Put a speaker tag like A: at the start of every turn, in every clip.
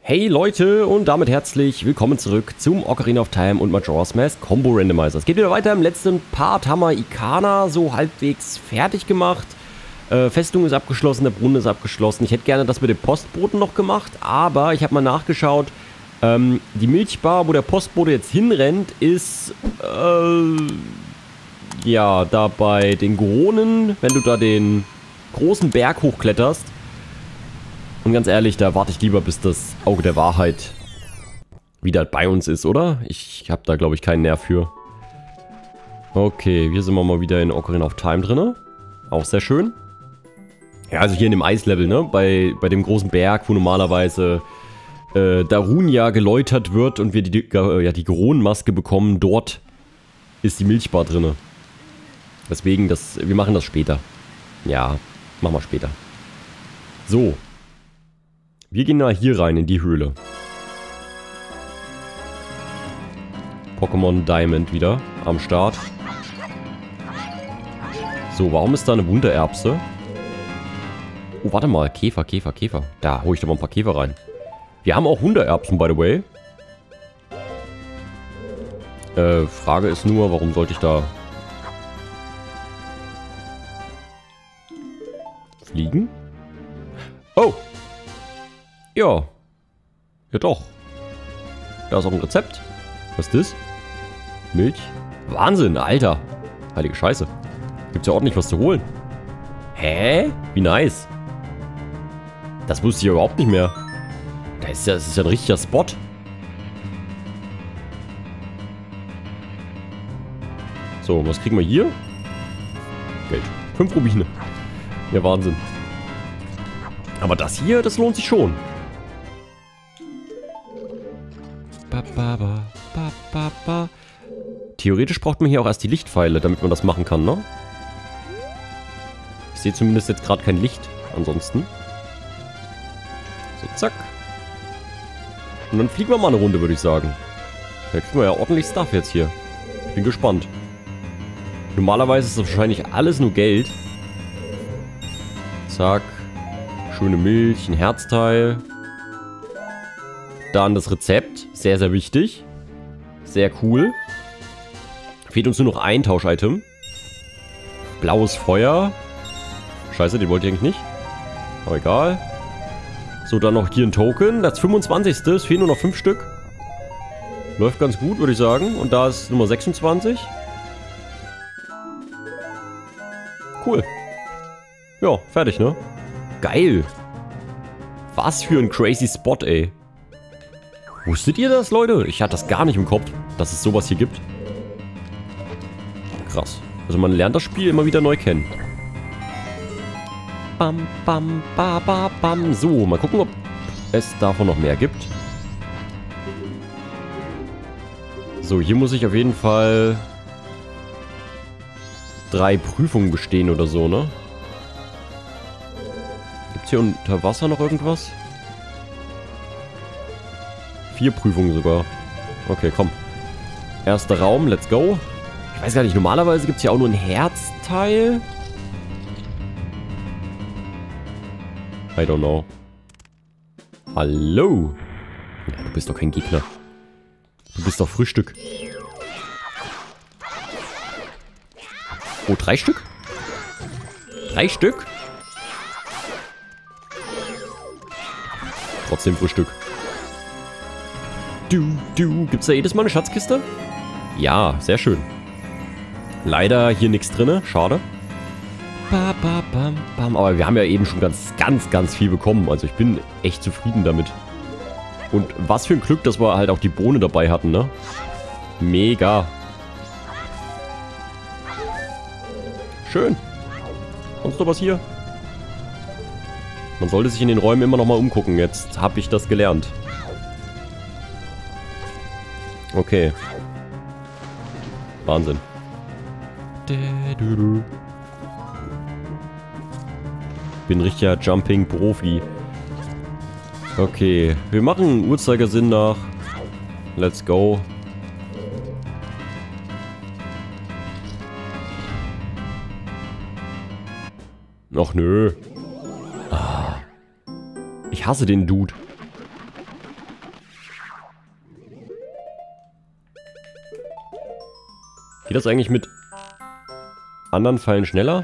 A: Hey Leute und damit herzlich willkommen zurück zum Ocarina of Time und Majora's Mask Combo Randomizer. Es geht wieder weiter. Im letzten Part haben wir Ikana so halbwegs fertig gemacht. Festung ist abgeschlossen, der Brunnen ist abgeschlossen. Ich hätte gerne das mit dem Postboten noch gemacht, aber ich habe mal nachgeschaut. Die Milchbar, wo der Postbote jetzt hinrennt, ist ja, da bei den Goronen, wenn du da den großen Berg hochkletterst. Und ganz ehrlich, da warte ich lieber, bis das Auge der Wahrheit wieder bei uns ist, oder? Ich habe da, glaube ich, keinen Nerv für. Okay, hier sind wir mal wieder in Ocarina of Time drin. Auch sehr schön. Ja, also hier in dem Eislevel, ne? Bei dem großen Berg, wo normalerweise Darunia geläutert wird und wir die Goronenmaske bekommen, dort ist die Milchbar drin. Deswegen, wir machen das später. Ja, machen wir später. So. Wir gehen mal hier rein, in die Höhle. Pokémon Diamond wieder am Start. So, warum ist da eine Wundererbse? Oh, warte mal. Käfer. Da hole ich doch mal ein paar Käfer rein. Wir haben auch Wundererbsen, by the way. Frage ist nur, warum sollte ich da fliegen? Oh! Ja. Ja doch. Da ist auch ein Rezept. Was ist das? Milch? Wahnsinn, Alter. Heilige Scheiße. Gibt's ja ordentlich was zu holen. Hä? Wie nice. Das wusste ich ja überhaupt nicht mehr. Das ist ja ein richtiger Spot. So, was kriegen wir hier? Geld. 5 Rubine. Ja, Wahnsinn. Aber das hier, das lohnt sich schon. Theoretisch braucht man hier auch erst die Lichtpfeile, damit man das machen kann, ne? Ich sehe zumindest jetzt gerade kein Licht. Ansonsten. So, zack. Und dann fliegen wir mal eine Runde, würde ich sagen. Da kriegen wir ja ordentlich Stuff jetzt hier. Ich bin gespannt. Normalerweise ist das wahrscheinlich alles nur Geld. Zack. Schöne Milch, ein Herzteil. Dann das Rezept. Sehr, sehr wichtig. Sehr cool. Fehlt uns nur noch ein Tausch-Item. Blaues Feuer. Scheiße, den wollte ich eigentlich nicht. Aber egal. So, dann noch hier ein Token. Das 25. Es fehlen nur noch 5 Stück. Läuft ganz gut, würde ich sagen. Und da ist Nummer 26. Cool. Ja, fertig, ne? Geil. Was für ein crazy Spot, ey. Wusstet ihr das, Leute? Ich hatte das gar nicht im Kopf, dass es sowas hier gibt. Krass. Also man lernt das Spiel immer wieder neu kennen. Bam, bam, ba, ba, bam. So, mal gucken, ob es davon noch mehr gibt. So, hier muss ich auf jeden Fall 3 Prüfungen bestehen oder so, ne? Gibt's hier unter Wasser noch irgendwas? 4 Prüfungen sogar. Okay, komm. Erster Raum, let's go. Ich weiß gar nicht, normalerweise gibt es hier auch nur ein Herzteil. I don't know. Hallo. Ja, du bist doch kein Gegner. Du bist doch Frühstück. Oh, 3 Stück? 3 Stück? Trotzdem Frühstück. Gibt's da jedes Mal eine Schatzkiste? Ja, sehr schön. Leider hier nichts drin, schade. Aber wir haben ja eben schon ganz viel bekommen. Also ich bin echt zufrieden damit. Und was für ein Glück, dass wir halt auch die Bohne dabei hatten, ne? Mega. Schön. Sonst noch was hier? Man sollte sich in den Räumen immer noch mal umgucken. Jetzt habe ich das gelernt. Okay. Wahnsinn. Bin richtiger Jumping-Profi. Okay, wir machen Uhrzeigersinn nach. Let's go. Ach nö. Ich hasse den Dude. Geht das eigentlich mit anderen Pfeilen schneller?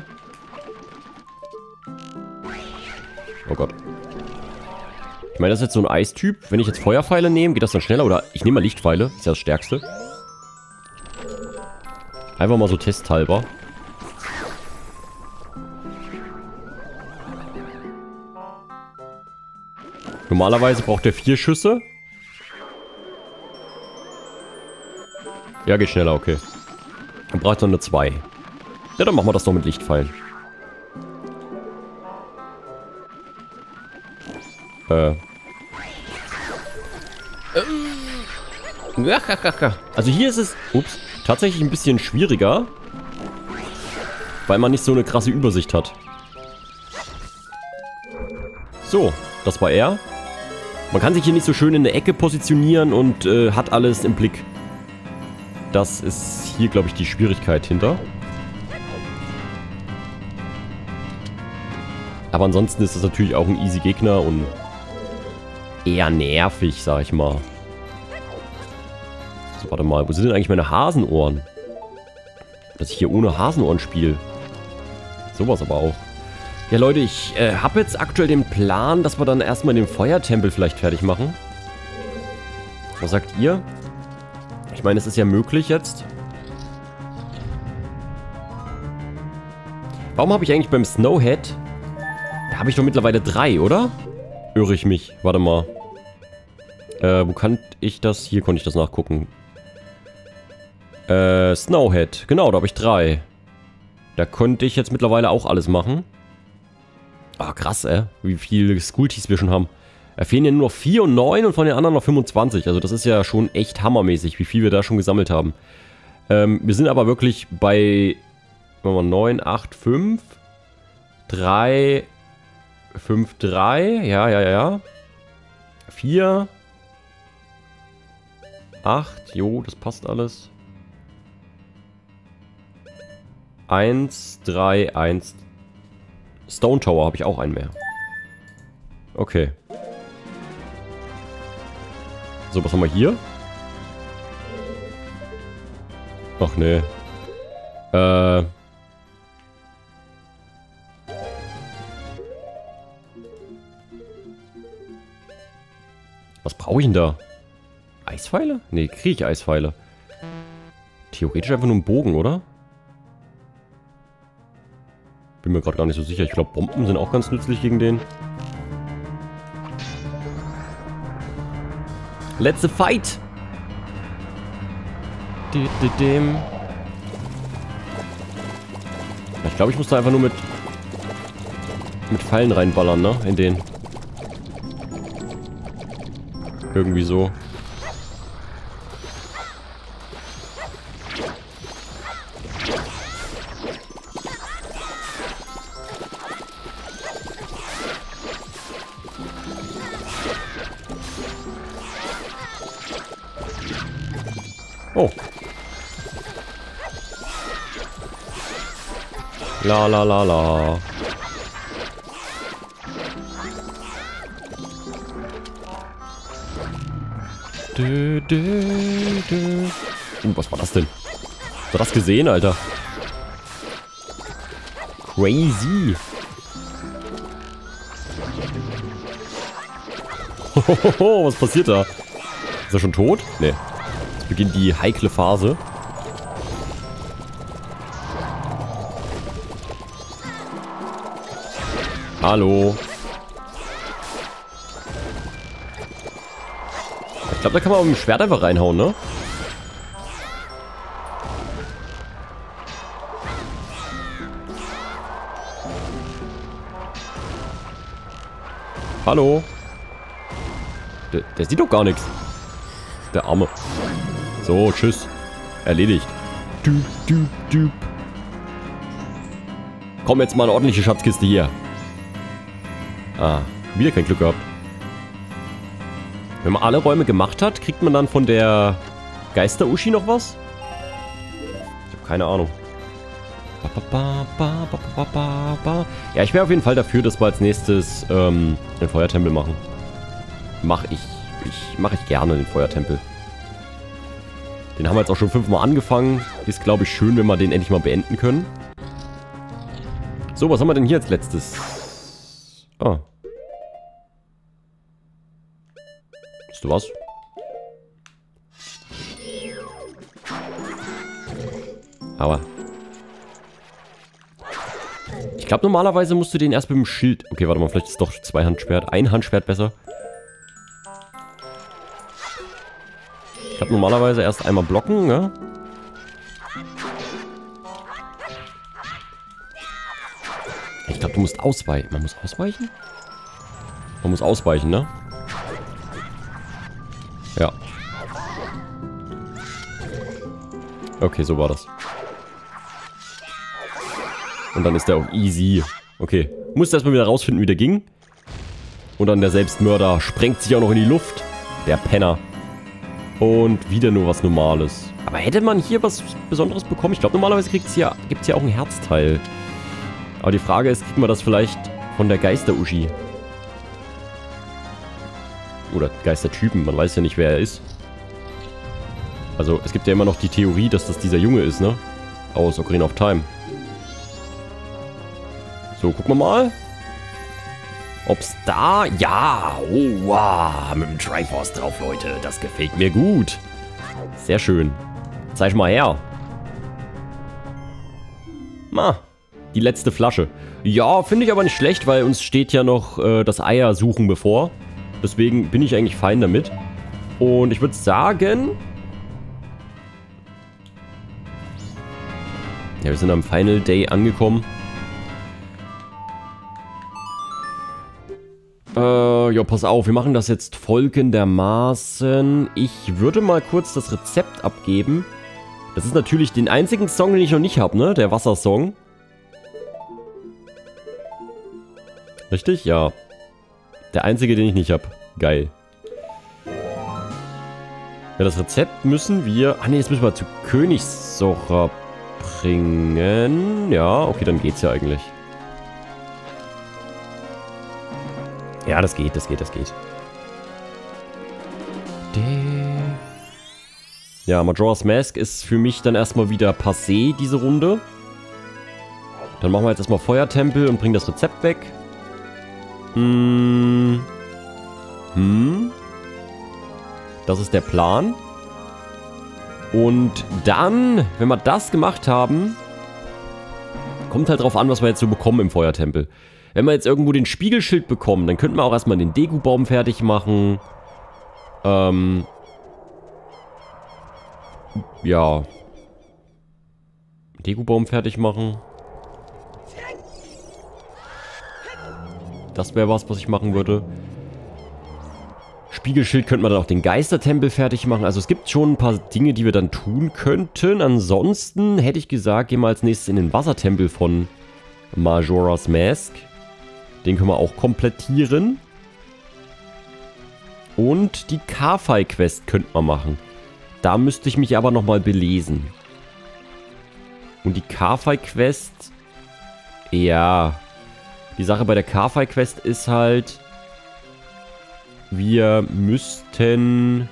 A: Oh Gott. Ich meine, das ist jetzt so ein Eistyp. Wenn ich jetzt Feuerpfeile nehme, geht das dann schneller? Oder ich nehme mal Lichtpfeile. Ist ja das Stärkste. Einfach mal so testhalber. Normalerweise braucht er 4 Schüsse. Ja, geht schneller, okay. Dann braucht er nur 2. Ja, dann machen wir das doch mit Lichtpfeilen. Also hier ist es, ups, tatsächlich ein bisschen schwieriger, weil man nicht so eine krasse Übersicht hat. So, das war er. Man kann sich hier nicht so schön in der Ecke positionieren und hat alles im Blick. Das ist hier, glaube ich, die Schwierigkeit hinter. Aber ansonsten ist das natürlich auch ein easy Gegner und eher nervig, sag ich mal. So, warte mal, wo sind denn eigentlich meine Hasenohren? Dass ich hier ohne Hasenohren spiele. Sowas aber auch. Ja, Leute, ich habe jetzt aktuell den Plan, dass wir dann erstmal den Feuertempel vielleicht fertig machen. Was sagt ihr? Ich meine, es ist ja möglich jetzt. Warum habe ich eigentlich beim Snowhead... Da habe ich doch mittlerweile 3, oder? Irre ich mich. Warte mal. Wo kann ich das? Hier konnte ich das nachgucken. Snowhead. Genau, da habe ich 3. Da konnte ich jetzt mittlerweile auch alles machen. Ah, krass, wie viele Skullties wir schon haben. Da fehlen ja nur noch 4 und 9 und von den anderen noch 25. Also das ist ja schon echt hammermäßig, wie viel wir da schon gesammelt haben. Wir sind aber wirklich bei 9, 8, 5, 3, 5, 3, ja. 4, 8, jo, das passt alles. 1, 3, 1. Stone Tower habe ich auch einen mehr. Okay. So, was haben wir hier? Ach nee. Was brauche ich denn da? Eispfeile? Nee, kriege ich Eispfeile. Theoretisch einfach nur ein Bogen, oder? Bin mir gerade gar nicht so sicher. Ich glaube, Bomben sind auch ganz nützlich gegen den. Let's fight! Ich glaube, ich muss da einfach nur mit Pfeilen reinballern, ne? In den. Irgendwie so. Oh. La la la la. Was war das denn? Hast du das gesehen, Alter? Crazy. Hohoho, was passiert da? Ist er schon tot? Nee. Jetzt beginnt die heikle Phase. Hallo. Ich glaube, da kann man auch mit dem Schwert einfach reinhauen, ne? Hallo. Der sieht doch gar nichts. Der Arme. So, tschüss. Erledigt. Komm, jetzt mal eine ordentliche Schatzkiste hier. Ah, wieder kein Glück gehabt. Wenn man alle Räume gemacht hat, kriegt man dann von der Geister-Uschi noch was? Ich habe keine Ahnung. Ja, ich wäre auf jeden Fall dafür, dass wir als nächstes den Feuertempel machen. Mach ich gerne, den Feuertempel. Den haben wir jetzt auch schon 5-mal angefangen. Ist, glaube ich, schön, wenn wir den endlich mal beenden können. So, was haben wir denn hier als letztes? Ah. Weißt du was? Aber ich glaube, normalerweise musst du den erst mit dem Schild... Okay, warte mal, vielleicht ist es doch Zweihandschwert. Ein Handschwert besser. Ich glaube, normalerweise erst einmal blocken, ne? Ich glaube, du musst ausweichen. Man muss ausweichen? Man muss ausweichen, ne? Ja. Okay, so war das. Und dann ist der auch easy. Okay. Musste erstmal wieder rausfinden, wie der ging. Und dann der Selbstmörder sprengt sich auch noch in die Luft. Der Penner. Und wieder nur was Normales. Aber hätte man hier was Besonderes bekommen? Ich glaube, normalerweise gibt es ja auch ein Herzteil. Aber die Frage ist, kriegt man das vielleicht von der Geister-Uschi? Oder Geistertypen, man weiß ja nicht, wer er ist. Also, es gibt ja immer noch die Theorie, dass das dieser Junge ist, ne? Aus Ocarina of Time. So, gucken wir mal. Ob's da... Ja! Oh, wow! Mit dem Triforce drauf, Leute. Das gefällt mir gut. Sehr schön. Zeig mal her. Na, die letzte Flasche. Ja, finde ich aber nicht schlecht, weil uns steht ja noch das Eiersuchen bevor. Deswegen bin ich eigentlich fein damit. Und ich würde sagen... Ja, wir sind am Final Day angekommen. Ja, pass auf, wir machen das jetzt folgendermaßen. Ich würde mal kurz das Rezept abgeben. Das ist natürlich den einzigen Song, den ich noch nicht habe, ne? Der Wassersong. Richtig? Ja. Der einzige, den ich nicht habe. Geil. Ja, das Rezept müssen wir... Ah ne, das müssen wir zu Königssora bringen. Ja, okay, dann geht's ja eigentlich. Ja, das geht. Ja, Majora's Mask ist für mich dann erstmal wieder passé, diese Runde. Dann machen wir jetzt erstmal Feuertempel und bringen das Rezept weg. Das ist der Plan. Und dann, wenn wir das gemacht haben, kommt halt drauf an, was wir jetzt so bekommen im Feuertempel. Wenn wir jetzt irgendwo den Spiegelschild bekommen, dann könnten wir auch erstmal den Deku-Baum fertig machen. Ja. Deku-Baum fertig machen. Das wäre was ich machen würde. Spiegelschild könnte man dann auch den Geistertempel fertig machen. Also es gibt schon ein paar Dinge, die wir dann tun könnten. Ansonsten hätte ich gesagt, gehen wir als nächstes in den Wassertempel von Majora's Mask. Den können wir auch komplettieren. Und die Ka-Fai-Quest könnte man machen. Da müsste ich mich aber nochmal belesen. Und die Ka-Fai-Quest... Ja... Die Sache bei der Ka-Fai-Quest ist halt... Wir müssten...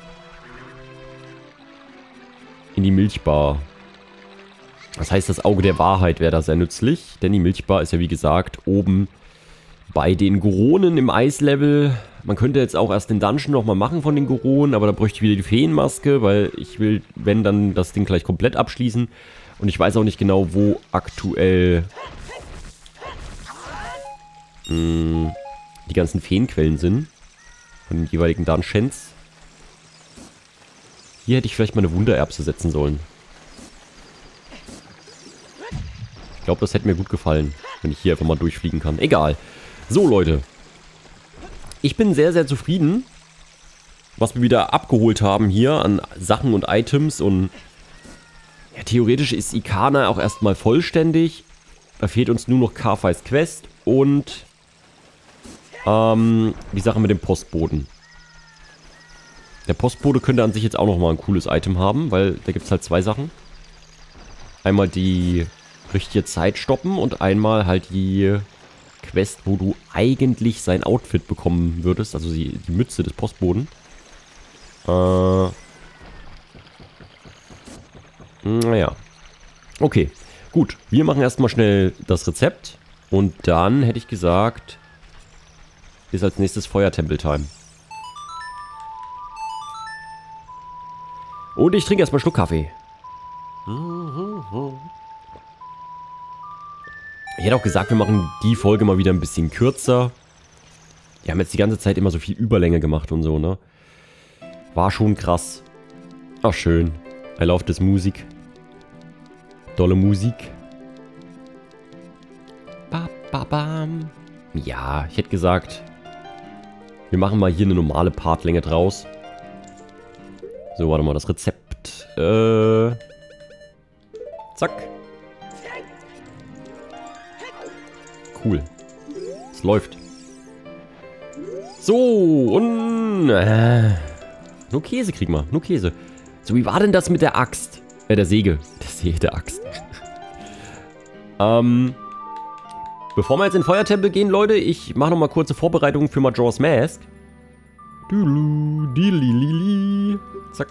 A: in die Milchbar. Das heißt, das Auge der Wahrheit wäre da sehr nützlich. Denn die Milchbar ist ja wie gesagt oben bei den Goronen im Eislevel. Man könnte jetzt auch erst den Dungeon nochmal machen von den Goronen, aber da bräuchte ich wieder die Feenmaske, weil ich will, wenn, dann das Ding gleich komplett abschließen. Und ich weiß auch nicht genau, wo aktuell die ganzen Feenquellen sind. Von den jeweiligen Dungeons. Hier hätte ich vielleicht mal eine Wundererbse setzen sollen. Ich glaube, das hätte mir gut gefallen, wenn ich hier einfach mal durchfliegen kann. Egal. So, Leute. Ich bin sehr, sehr zufrieden, was wir wieder abgeholt haben hier an Sachen und Items. Und ja, theoretisch ist Ikana auch erstmal vollständig. Da fehlt uns nur noch Ka-Fais Quest und die Sache mit dem Postboten. Der Postbote könnte an sich jetzt auch nochmal ein cooles Item haben, weil da gibt es halt zwei Sachen. Einmal die richtige Zeit stoppen und einmal halt die Quest, wo du eigentlich sein Outfit bekommen würdest, also die Mütze des Postboten. Naja. Okay, gut. Wir machen erstmal schnell das Rezept. Und dann hätte ich gesagt, ist als nächstes Feuertempel-Time. Und ich trinke erstmal einen Schluck Kaffee. Ich hätte auch gesagt, wir machen die Folge mal wieder ein bisschen kürzer. Wir haben jetzt die ganze Zeit immer so viel Überlänge gemacht und so, ne? War schon krass. Ach, schön. I love this Musik. Dolle Musik. Ba, ba, bam. Ja, ich hätte gesagt, wir machen mal hier eine normale Partlänge draus. So, warte mal, das Rezept. Zack. Cool. Es läuft. So, und... nur Käse kriegen wir, nur Käse. So, wie war denn das mit der Axt? Der Säge. Der Axt. Bevor wir jetzt in den Feuertempel gehen, Leute, ich mache nochmal kurze Vorbereitungen für Majora's Mask. Zack.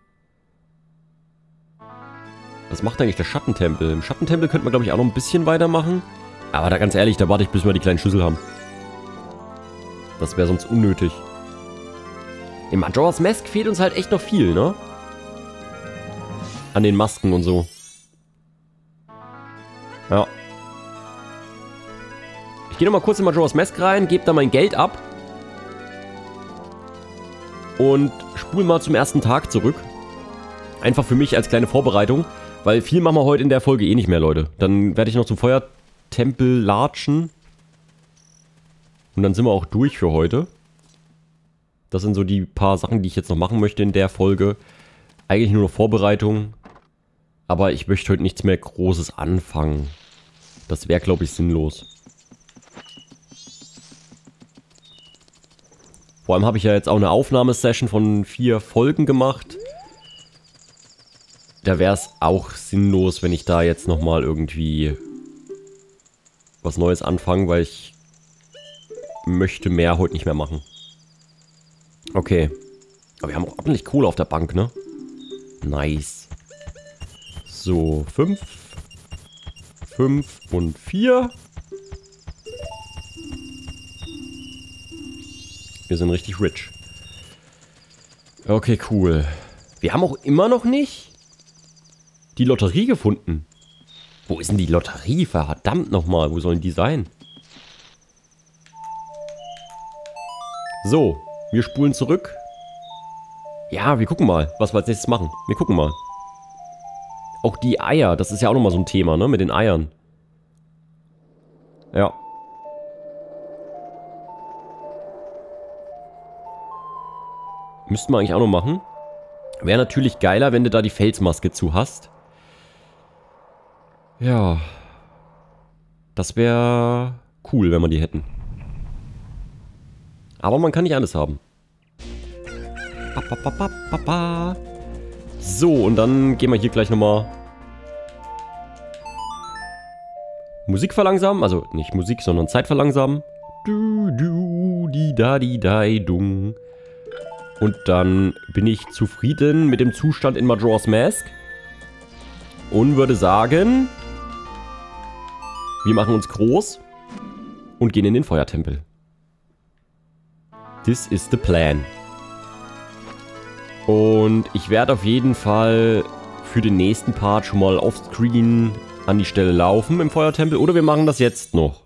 A: Was macht eigentlich der Schattentempel? Im Schattentempel könnte man, glaube ich, auch noch ein bisschen weitermachen. Aber da ganz ehrlich, da warte ich, bis wir die kleinen Schlüssel haben. Das wäre sonst unnötig. Im Majora's Mask fehlt uns halt echt noch viel, ne? An den Masken und so. Ja. Ich gehe nochmal kurz in Majora's Mask rein, gebe da mein Geld ab. Und spule mal zum ersten Tag zurück. Einfach für mich als kleine Vorbereitung. Weil viel machen wir heute in der Folge eh nicht mehr, Leute. Dann werde ich noch zum Feuertempel latschen. Und dann sind wir auch durch für heute. Das sind so die paar Sachen, die ich jetzt noch machen möchte in der Folge. Eigentlich nur noch Vorbereitung. Aber ich möchte heute nichts mehr Großes anfangen. Das wäre, glaube ich, sinnlos. Vor allem habe ich ja jetzt auch eine Aufnahmesession von 4 Folgen gemacht. Da wäre es auch sinnlos, wenn ich da jetzt nochmal irgendwie was Neues anfange, weil ich möchte mehr heute nicht mehr machen. Okay. Aber wir haben auch ordentlich Kohle auf der Bank, ne? Nice. So, 5. 5 und 4. Wir sind richtig rich. Okay, cool. Wir haben auch immer noch nicht die Lotterie gefunden. Wo ist denn die Lotterie? Verdammt nochmal, wo sollen die sein? So, wir spulen zurück. Ja, wir gucken mal, was wir als nächstes machen. Wir gucken mal. Auch die Eier, das ist ja auch nochmal so ein Thema, ne? Mit den Eiern. Ja. Müssten wir eigentlich auch noch machen. Wäre natürlich geiler, wenn du da die Felsmaske zu hast. Ja. Das wäre cool, wenn wir die hätten. Aber man kann nicht alles haben. So, und dann gehen wir hier gleich nochmal Musik verlangsamen. Also nicht Musik, sondern Zeit verlangsamen. Du, du, di, da, di, dai, dung. Und dann bin ich zufrieden mit dem Zustand in Majora's Mask. Und würde sagen, wir machen uns groß und gehen in den Feuertempel. This is the plan. Und ich werde auf jeden Fall für den nächsten Part schon mal offscreen an die Stelle laufen im Feuertempel. Oder wir machen das jetzt noch.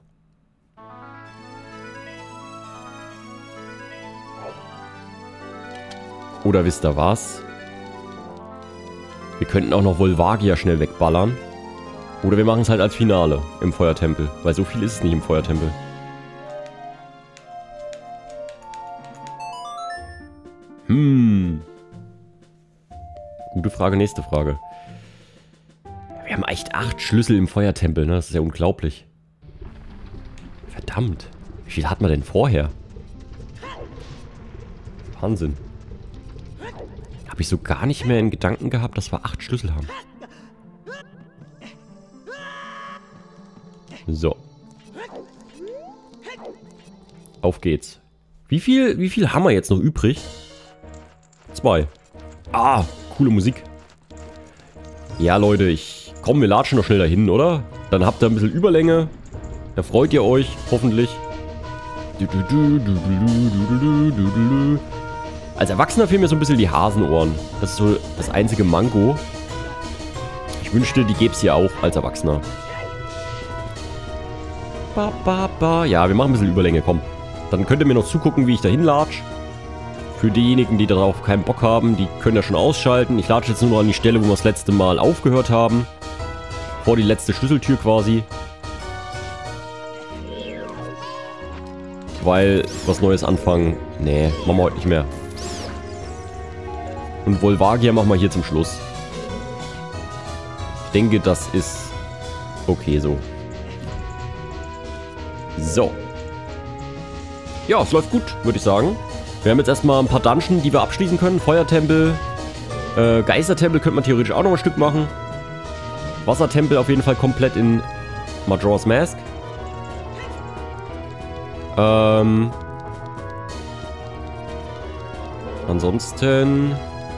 A: Oder wisst ihr was? Wir könnten auch noch Volvagia schnell wegballern. Oder wir machen es halt als Finale im Feuertempel. Weil so viel ist es nicht im Feuertempel. Gute Frage, nächste Frage. Wir haben echt 8 Schlüssel im Feuertempel, ne? Das ist ja unglaublich. Verdammt. Wie viel hat man denn vorher? Wahnsinn. Habe ich so gar nicht mehr in Gedanken gehabt, dass wir 8 Schlüssel haben. So. Auf geht's. Wie viel haben wir jetzt noch übrig? 2. Ah, coole Musik. Ja, Leute, komm, wir latschen noch schnell dahin, oder? Dann habt ihr ein bisschen Überlänge. Da freut ihr euch, hoffentlich. Als Erwachsener fehlen mir so ein bisschen die Hasenohren. Das ist so das einzige Manko. Ich wünschte, die gäbe es hier auch als Erwachsener. Ja, wir machen ein bisschen Überlänge, komm. Dann könnt ihr mir noch zugucken, wie ich dahin latsch. Für diejenigen, die darauf keinen Bock haben, die können ja schon ausschalten. Ich latsche jetzt nur noch an die Stelle, wo wir das letzte Mal aufgehört haben. Vor die letzte Schlüsseltür quasi. Weil was Neues anfangen, nee, machen wir heute nicht mehr. Und Volvagia machen wir hier zum Schluss. Ich denke, das ist okay so. So. Ja, es läuft gut, würde ich sagen. Wir haben jetzt erstmal ein paar Dungeon, die wir abschließen können. Feuertempel. Geistertempel könnte man theoretisch auch noch ein Stück machen. Wassertempel auf jeden Fall komplett in Majora's Mask. Ansonsten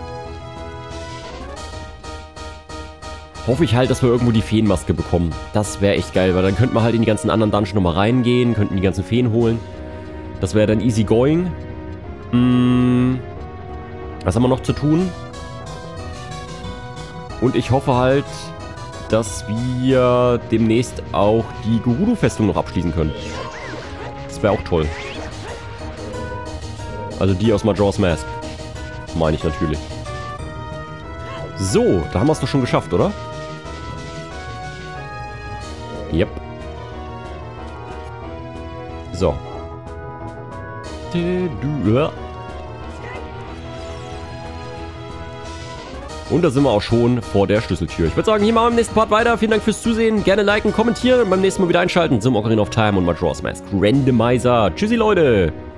A: hoffe ich halt, dass wir irgendwo die Feenmaske bekommen. Das wäre echt geil, weil dann könnten wir halt in die ganzen anderen Dungeon nochmal reingehen, könnten die ganzen Feen holen. Das wäre dann easy going. Was haben wir noch zu tun? Und ich hoffe halt, dass wir demnächst auch die Gerudo-Festung noch abschließen können. Das wäre auch toll. Also die aus Majora's Mask. Meine ich natürlich. So, da haben wir es doch schon geschafft, oder? Yep. So. Und da sind wir auch schon vor der Schlüsseltür. Ich würde sagen, hier machen wir im nächsten Part weiter. Vielen Dank fürs Zusehen. Gerne liken, kommentieren und beim nächsten Mal wieder einschalten zum Ocarina of Time und Majora's Mask Randomizer. Tschüssi, Leute!